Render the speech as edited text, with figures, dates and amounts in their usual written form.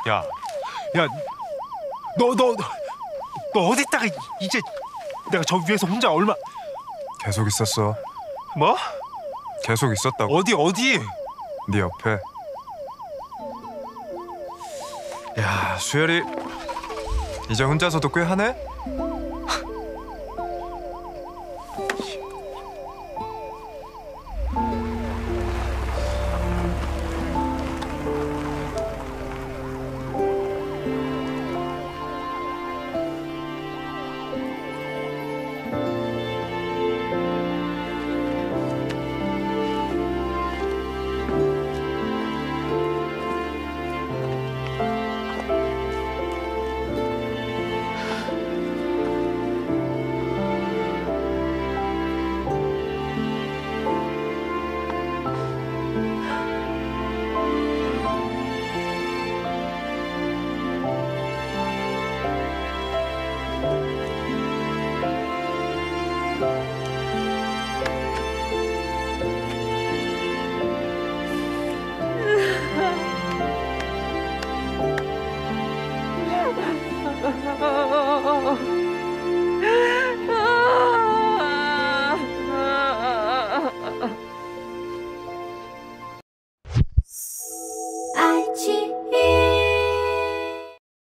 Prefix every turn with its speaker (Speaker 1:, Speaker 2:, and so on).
Speaker 1: 야, 너 어디 있다가 이제 내가 저 위에서 혼자 얼마
Speaker 2: 계속 있었어.
Speaker 1: 뭐?
Speaker 2: 계속 있었다고.
Speaker 1: 어디?
Speaker 2: 네 옆에. 야, 수열이 이제 혼자서도 꽤 하네?